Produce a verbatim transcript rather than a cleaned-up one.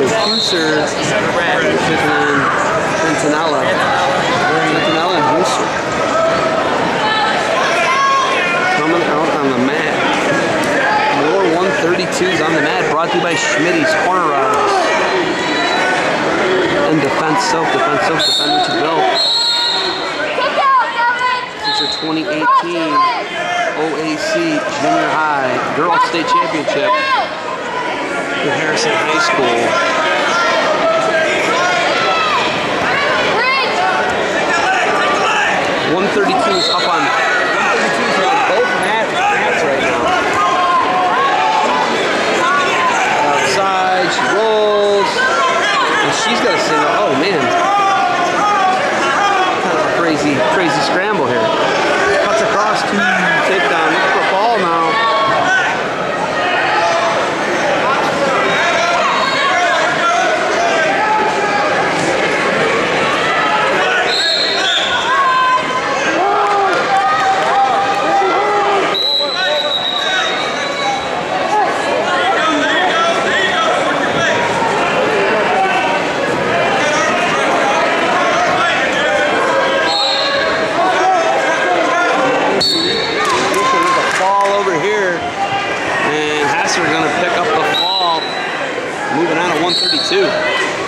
Huser taking on Centinela. Centinela and Huser. Coming out on the mat. More one thirty-twos on the mat, brought to you by Schmitty's Corner Rods. And Defense Soap, Defense Soap, defend what you built. These are twenty eighteen O A C Junior High Girls State Championship at Harrison High School. one thirty-twos up on one thirty-twos are on both mats, mats right now. Outside, she rolls. And she's got a single. Oh man. Kind of a crazy, crazy scramble here. Cuts across to takedown. Look for a ball now. We're going to pick up the fall, moving on to one thirty-two.